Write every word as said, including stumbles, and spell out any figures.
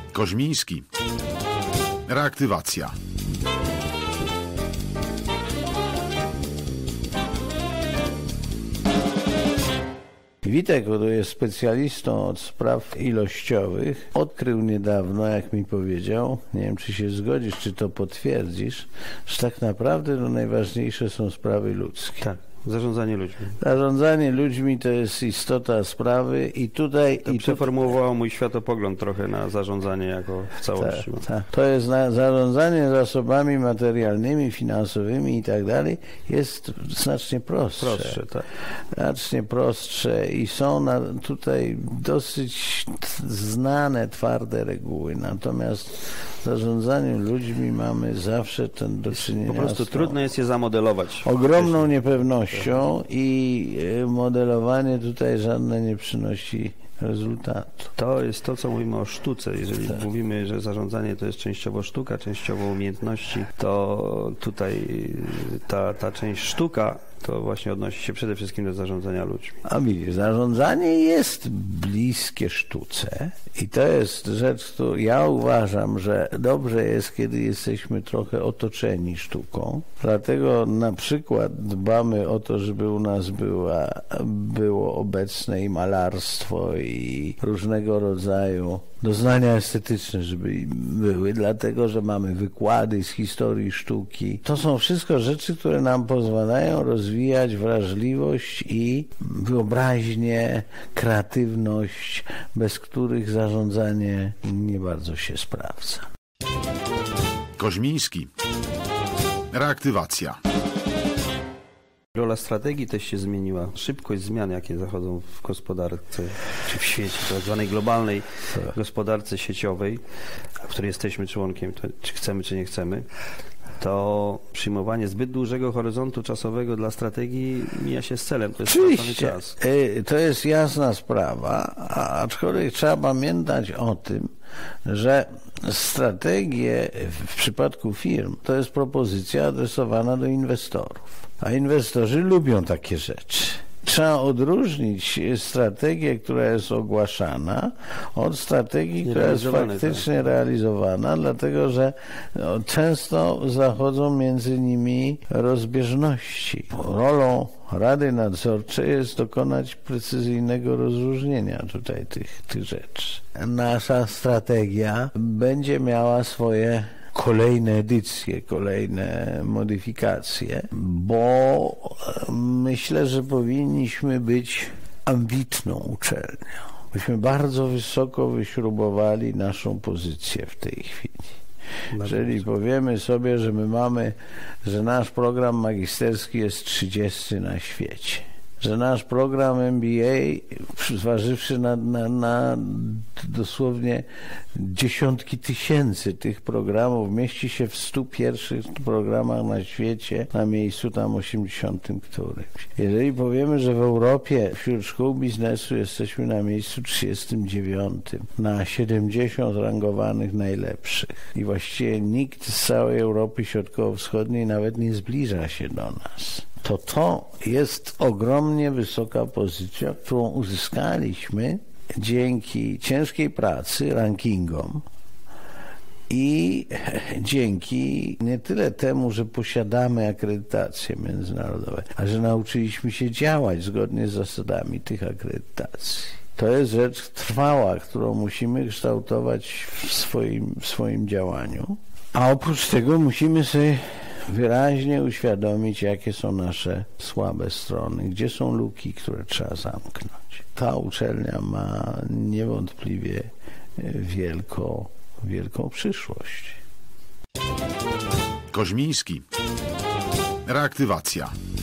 Koźmiński. Reaktywacja. Witek, który jest specjalistą od spraw ilościowych, odkrył niedawno, jak mi powiedział, nie wiem, czy się zgodzisz, czy to potwierdzisz, że tak naprawdę no, najważniejsze są sprawy ludzkie. Tak. Zarządzanie ludźmi. Zarządzanie ludźmi to jest istota sprawy i tutaj... To i przeformułowało mój światopogląd trochę na zarządzanie jako w całości. Ta, ta. To jest na, zarządzanie zasobami materialnymi, finansowymi i tak dalej jest znacznie prostsze. Prostsze, tak. Znacznie prostsze i są na, tutaj dosyć znane, twarde reguły. Natomiast w zarządzaniu ludźmi mamy zawsze ten do czynienia. Po prostu trudno jest je zamodelować. Ogromną niepewnością i modelowanie tutaj żadne nie przynosi rezultatu. To jest to, co mówimy o sztuce. Jeżeli tak. mówimy, że zarządzanie to jest częściowo sztuka, częściowo umiejętności, to tutaj ta, ta część sztuka to właśnie odnosi się przede wszystkim do zarządzania ludźmi. A widzisz, zarządzanie jest bliskie sztuce i to jest rzecz, którą ja uważam, że dobrze jest, kiedy jesteśmy trochę otoczeni sztuką. Dlatego na przykład dbamy o to, żeby u nas była, było obecne i malarstwo i różnego rodzaju doznania estetyczne, żeby były, dlatego, że mamy wykłady z historii sztuki. To są wszystko rzeczy, które nam pozwalają rozwijać wrażliwość i wyobraźnię, kreatywność, bez których zarządzanie nie bardzo się sprawdza. Koźmiński. Reaktywacja. Rola strategii też się zmieniła. Szybkość zmian, jakie zachodzą w gospodarce, czy w świecie, tak zwanej globalnej tak. gospodarce sieciowej, w której jesteśmy członkiem, to, czy chcemy, czy nie chcemy, to przyjmowanie zbyt dużego horyzontu czasowego dla strategii mija się z celem. To jest stracony czas. To jest jasna sprawa, aczkolwiek trzeba pamiętać o tym, że strategie w przypadku firm to jest propozycja adresowana do inwestorów. A inwestorzy lubią takie rzeczy. Trzeba odróżnić strategię, która jest ogłaszana, od strategii, która jest faktycznie tak. realizowana, dlatego że no, często zachodzą między nimi rozbieżności. Rolą Rady Nadzorczej jest dokonać precyzyjnego rozróżnienia tutaj tych, tych rzeczy. Nasza strategia będzie miała swoje kolejne edycje, kolejne modyfikacje, bo myślę, że powinniśmy być ambitną uczelnią. Myśmy bardzo wysoko wyśrubowali naszą pozycję w tej chwili. Jeżeli powiemy sobie, że my mamy, że nasz program magisterski jest trzydziesty na świecie, że nasz program M B A, zważywszy na, na, na dosłownie dziesiątki tysięcy tych programów, mieści się w stu pierwszych programach na świecie, na miejscu tam osiemdziesiątym którymś. Jeżeli powiemy, że w Europie wśród szkół biznesu jesteśmy na miejscu trzydziestym dziewiątym, na siedemdziesiąt rangowanych najlepszych i właściwie nikt z całej Europy Środkowo-Wschodniej nawet nie zbliża się do nas, to to jest ogromnie wysoka pozycja, którą uzyskaliśmy dzięki ciężkiej pracy, rankingom i dzięki nie tyle temu, że posiadamy akredytacje międzynarodowe, a że nauczyliśmy się działać zgodnie z zasadami tych akredytacji. To jest rzecz trwała, którą musimy kształtować w swoim, w swoim działaniu, a oprócz tego musimy sobie wyraźnie uświadomić, jakie są nasze słabe strony, gdzie są luki, które trzeba zamknąć. Ta uczelnia ma niewątpliwie wielką, wielką przyszłość. Koźmiński. Reaktywacja.